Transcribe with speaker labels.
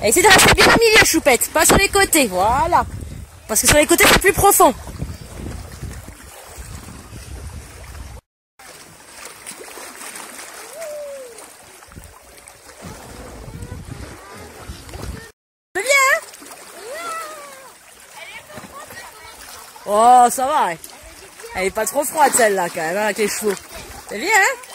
Speaker 1: Et essaye de rester bien au milieu, Choupette, pas sur les côtés, voilà. Parce que sur les côtés, c'est plus profond. C'est bien, hein? Oh, ça va. Elle est pas trop froide, celle-là, quand même, avec les chevaux. C'est bien, hein?